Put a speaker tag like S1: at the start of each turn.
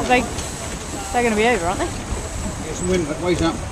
S1: They're going to be over, aren't they?
S2: Get some wind, wait up.